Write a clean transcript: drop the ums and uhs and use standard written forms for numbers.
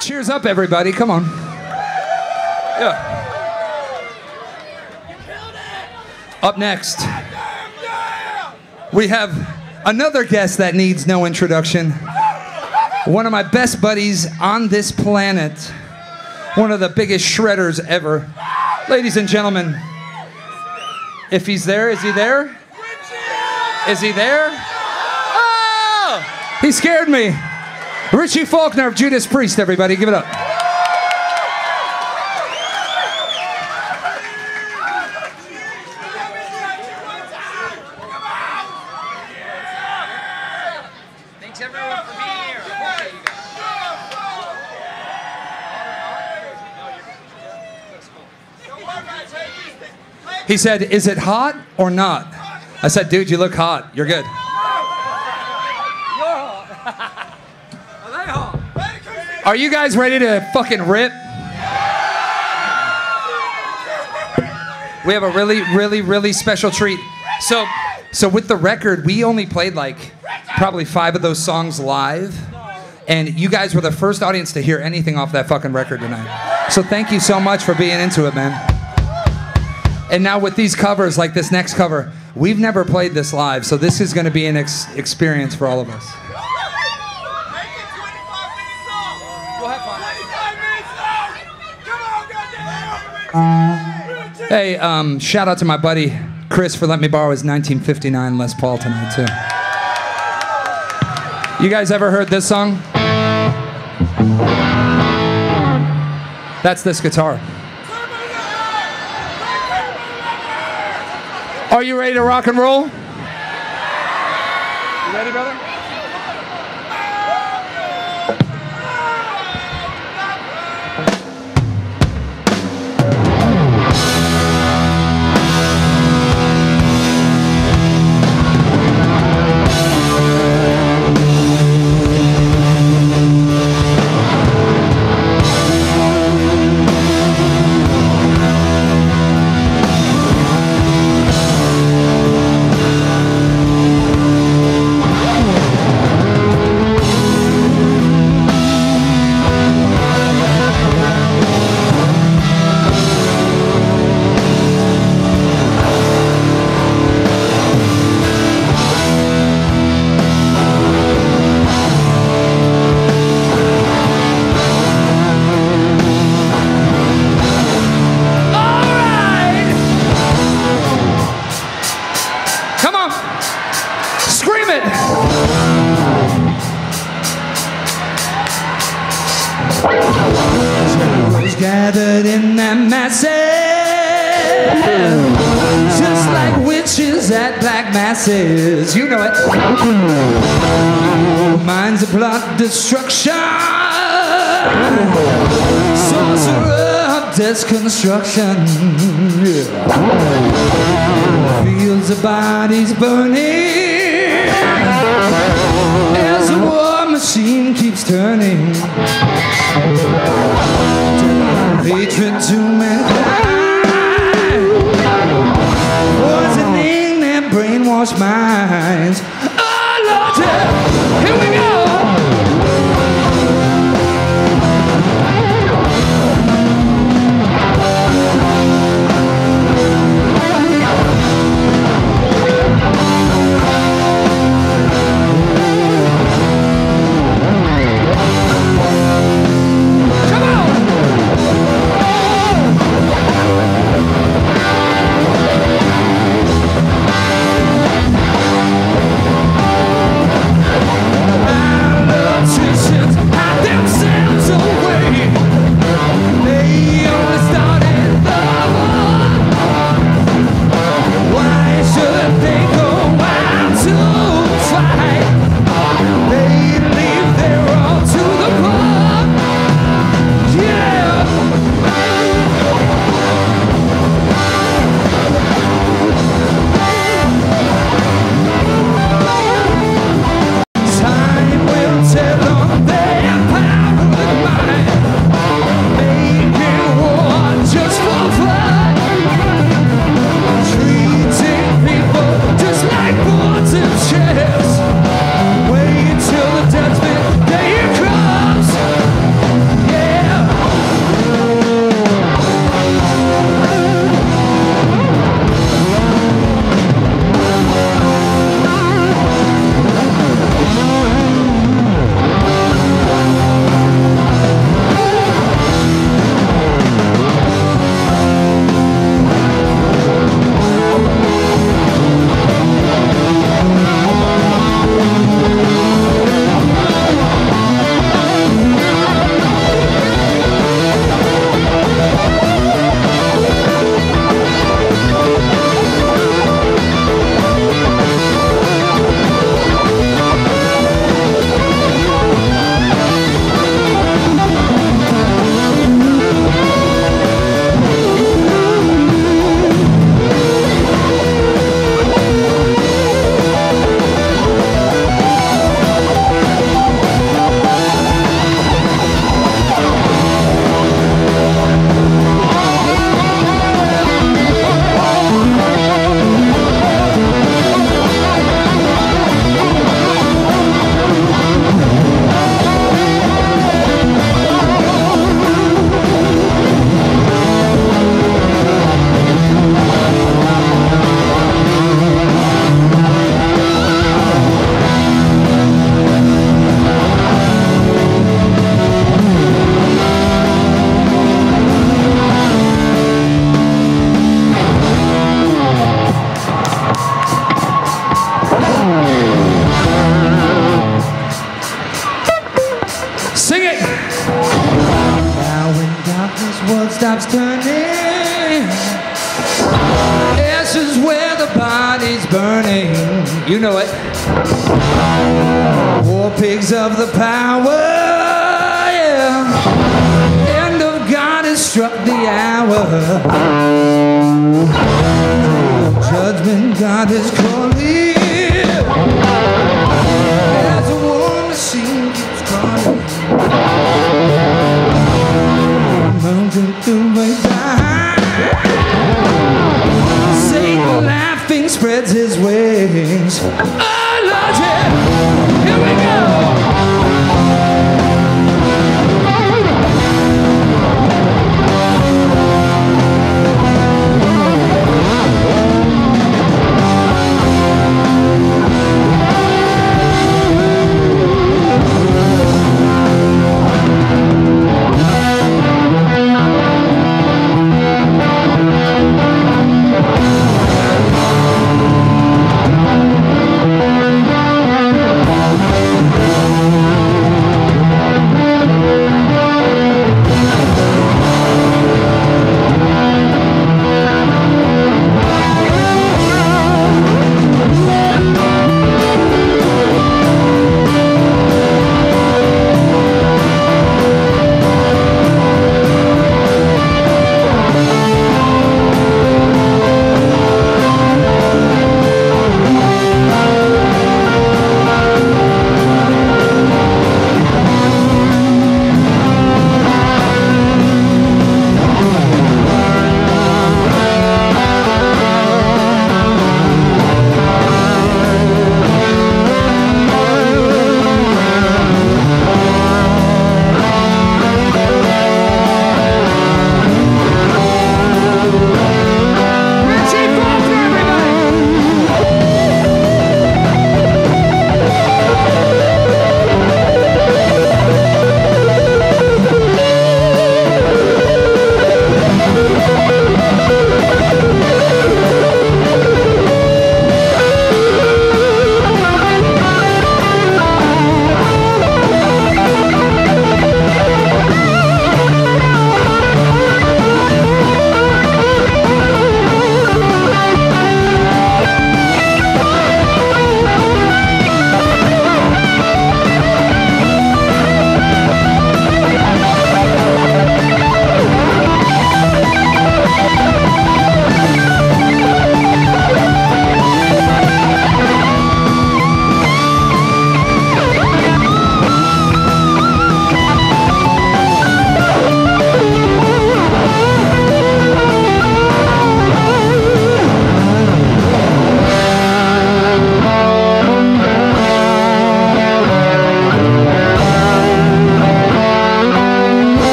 Cheers up, everybody. Come on. Yeah. Up next, we have another guest that needs no introduction. One of my best buddies on this planet. One of the biggest shredders ever. Ladies and gentlemen, if he's there, is he there? Is he there? Oh! He scared me. Richie Faulkner of Judas Priest, everybody. Give it up. Thanks everyone for being here. He said, is it hot or not? I said, dude, you look hot. You're good. Are you guys ready to fucking rip? We have a really special treat. So with the record, we only played like probably 5 of those songs live. And you guys were the first audience to hear anything off that fucking record tonight. So thank you so much for being into it, man. And now with these covers, like this next cover, we've never played this live, so this is going to be an experience for all of us. Hey, shout out to my buddy Chris for letting me borrow his 1959 Les Paul tonight, too. You guys ever heard this song? That's this guitar. Are you ready to rock and roll? You ready, brother? Gathered in that masses, just like witches at black masses. You know it. Minds of plot destruction, sorcerer of deconstruction. Fields of bodies burning as the war machine keeps turning. Hatred to mankind, poisoning their brainwashed minds. Oh Lord, here we go. Now when darkness world stops turning, ashes where the body's burning. You know it. War pigs of the power, yeah. End of God has struck the hour. Judgment God is calling. As a war machine keeps crawling, mountain through my time. Satan laughing spreads his wings.